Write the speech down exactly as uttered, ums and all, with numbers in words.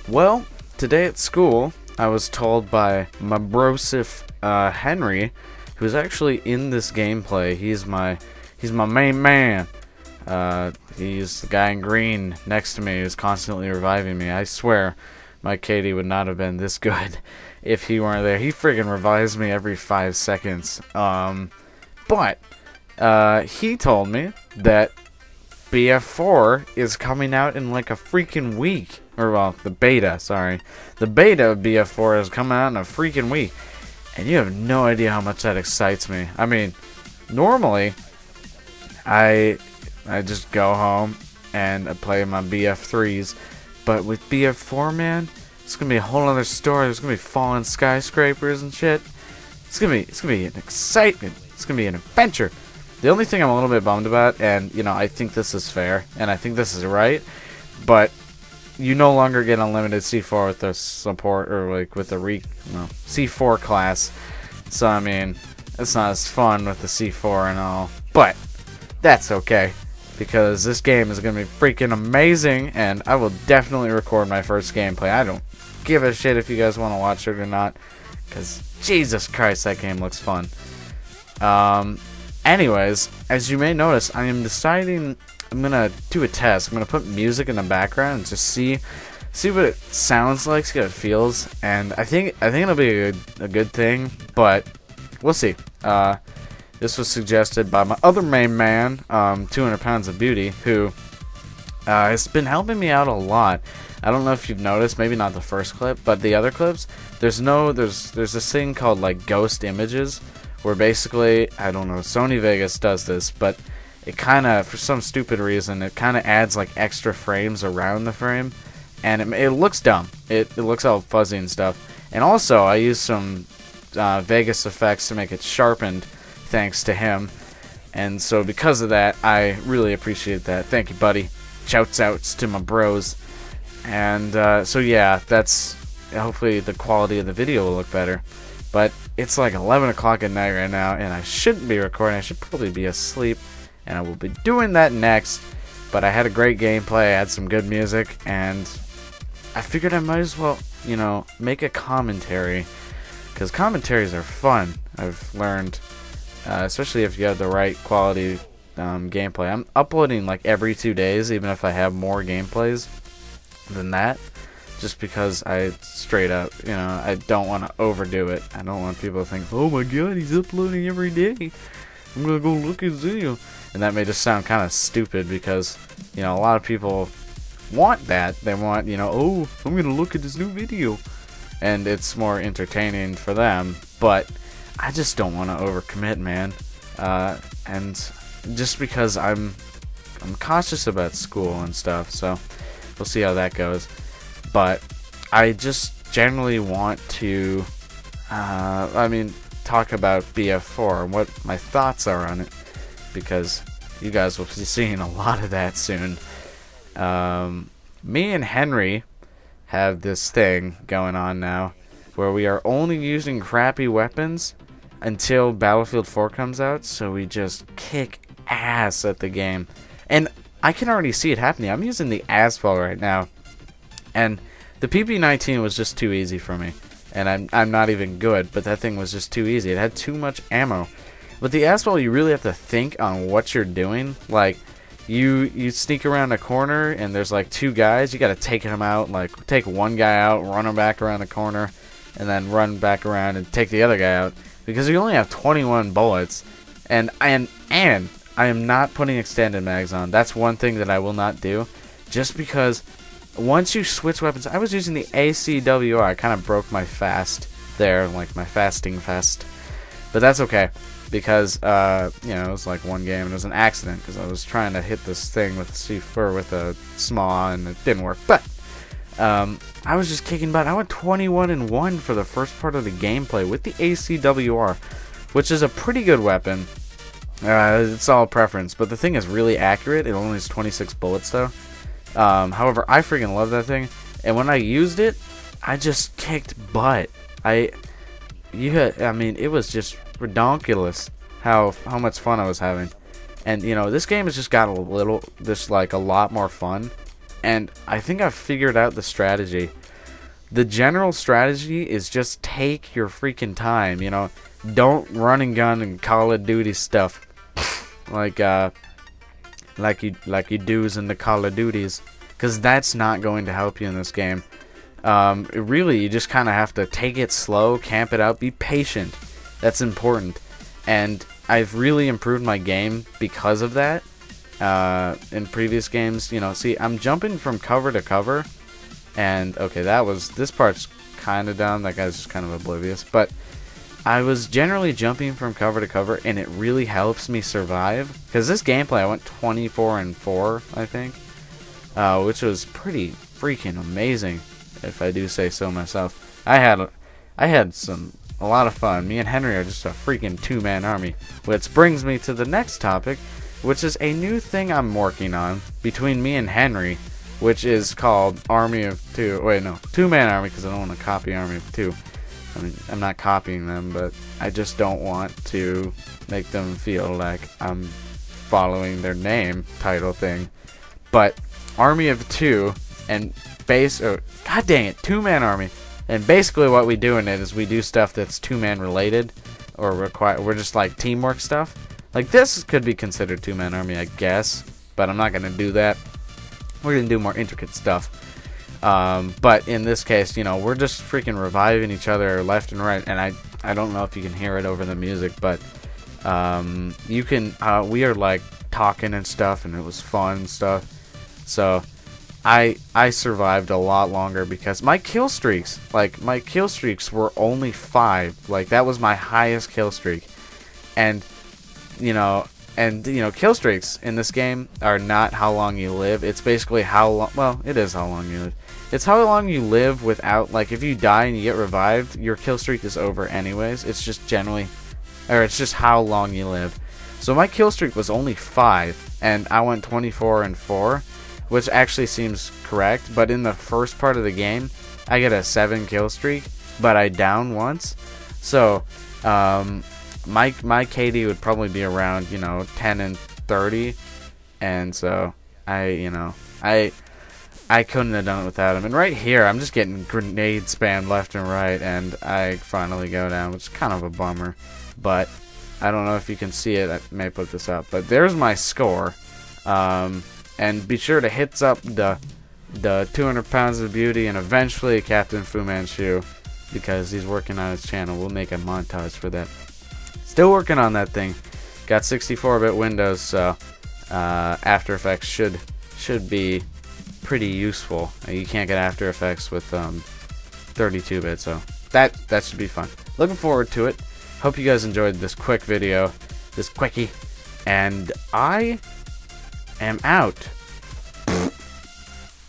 Well, today at school, I was told by my brosif uh, Henry, who's actually in this gameplay. He's my he's my main man. Uh, he's the guy in green next to me who's constantly reviving me. I swear, my Katie would not have been this good if he weren't there. He friggin' revives me every five seconds. Um, but uh, he told me that B F four is coming out in like a freaking week. Or, well, the beta, sorry. The beta of B F four is coming out in a freaking week. And you have no idea how much that excites me. I mean, normally, I I just go home and I play my B F threes. But with B F four, man, it's gonna be a whole other story. There's gonna be falling skyscrapers and shit. It's gonna be it's gonna be an excitement. It's gonna be an adventure. The only thing I'm a little bit bummed about, and you know, I think this is fair, and I think this is right, but you no longer get unlimited C four with the support, or like with the re no, C four class. So I mean, it's not as fun with the C four and all, but that's okay, because this game is gonna be freaking amazing, and I will definitely record my first gameplay. I don't give a shit if you guys want to watch it or not, because Jesus Christ, that game looks fun. Um. Anyways, as you may notice, I am deciding I'm gonna do a test. I'm gonna put music in the background and just see see what it sounds like, see how it feels, and I think I think it'll be a good, a good thing, but we'll see. Uh, this was suggested by my other main man, um, two hundred pounds of beauty, who uh, has been helping me out a lot. I don't know if you've noticed, maybe not the first clip, but the other clips. There's no there's there's this thing called like ghost images, where basically, I don't know, Sony Vegas does this, but it kind of, for some stupid reason, it kind of adds like extra frames around the frame, and it, it looks dumb. It, it looks all fuzzy and stuff. And also, I used some uh, Vegas effects to make it sharpened, thanks to him. And so because of that, I really appreciate that. Thank you, buddy. Shouts outs to my bros. And uh, so yeah, that's, hopefully the quality of the video will look better. But it's like eleven o'clock at night right now, and I shouldn't be recording. I should probably be asleep, and I will be doing that next. But I had a great gameplay, I had some good music, and I figured I might as well, you know, make a commentary, because commentaries are fun, I've learned, uh, especially if you have the right quality um, gameplay. I'm uploading like every two days, even if I have more gameplays than that. Just because I straight up, you know, I don't want to overdo it. I don't want people to think, oh my god, he's uploading every day. I'm going to go look at his video. And that may just sound kind of stupid because, you know, a lot of people want that. They want, you know, oh, I'm going to look at this new video. And it's more entertaining for them. But I just don't want to overcommit, man. Uh, and just because I'm, I'm cautious about school and stuff. So we'll see how that goes. But I just generally want to, uh, I mean, talk about B F four and what my thoughts are on it, because you guys will be seeing a lot of that soon. Um, me and Henry have this thing going on now where we are only using crappy weapons until Battlefield four comes out, so we just kick ass at the game. And I can already see it happening. I'm using the asphalt right now. And the P P nineteen was just too easy for me. And I'm, I'm not even good, but that thing was just too easy. It had too much ammo. But the asphalt, you really have to think on what you're doing. Like, you you sneak around a corner, and there's like two guys. You got to take them out. Like, take one guy out, run him back around the corner, and then run back around and take the other guy out. Because you only have twenty-one bullets. And, and, and I am not putting extended mags on. That's one thing that I will not do. Just because once you switch weapons, I was using the A C W R. I kind of broke my fast there, like my fasting fest. But that's okay, because, uh, you know, it was like one game, and it was an accident, because I was trying to hit this thing with a C four with a small, and it didn't work. But, um, I was just kicking butt. I went twenty-one and one for the first part of the gameplay with the A C W R, which is a pretty good weapon. Uh, it's all preference, but the thing is really accurate. It only has twenty-six bullets, though. Um, however, I freaking love that thing, and when I used it, I just kicked butt. I, you had, I mean, it was just redonkulous how how much fun I was having, and you know, this game has just got a little, just like a lot more fun, and I think I've figured out the strategy. the general strategy is just take your freaking time, you know. Don't run and gun and Call of Duty stuff like uh like you like you do's in the Call of Duties, because that's not going to help you in this game. Um, really, you just kind of have to take it slow, camp it out, be patient. That's important, and I've really improved my game because of that. Uh, in previous games, you know, see, I'm jumping from cover to cover, and okay, that was this part's kind of dumb. That guy's just kind of oblivious, but I was generally jumping from cover to cover, and it really helps me survive. Because this gameplay, I went twenty-four and four, I think, uh, which was pretty freaking amazing, if I do say so myself. I had, I had some a lot of fun. Me and Henry are just a freaking two-man army, which brings me to the next topic, which is a new thing I'm working on between me and Henry, which is called Army of Two. Wait, no, two-man army, because I don't want to copy Army of Two. I mean, I'm not copying them, but I just don't want to make them feel like I'm following their name title thing. But Army of Two, and base, oh, god dang it, two-man army. And basically what we do in it is we do stuff that's two-man related, or require, we're just like teamwork stuff. Like this could be considered two-man army, I guess, but I'm not gonna do that. We're gonna do more intricate stuff. Um, but in this case, you know, we're just freaking reviving each other left and right, and I I don't know if you can hear it over the music, but um, you can. Uh, we are like talking and stuff, and it was fun and stuff. So I I survived a lot longer because my kill streaks, like my kill streaks were only five. Like that was my highest kill streak, and you know. And, you know, kill streaks in this game are not how long you live. It's basically how long, well, it is how long you live. It's how long you live without, like, if you die and you get revived, your kill streak is over anyways. It's just generally, or it's just how long you live. So my kill streak was only five, and I went twenty-four and four, which actually seems correct. But in the first part of the game, I get a seven kill streak, but I down once. So, um... My my K D would probably be around, you know, ten and thirty, and so I you know I I couldn't have done it without him. And right here, I'm just getting grenade spammed left and right, and I finally go down, which is kind of a bummer. But I don't know if you can see it. I may put this up, but there's my score. Um, and be sure to hit up the the two hundred pounds of beauty and eventually Captain Fu Manchu, because he's working on his channel. We'll make a montage for that. Still working on that thing. Got sixty-four bit Windows, so uh, After Effects should should be pretty useful. You can't get After Effects with um, thirty-two bit, so that that should be fun. Looking forward to it. Hope you guys enjoyed this quick video, this quickie, and I am out.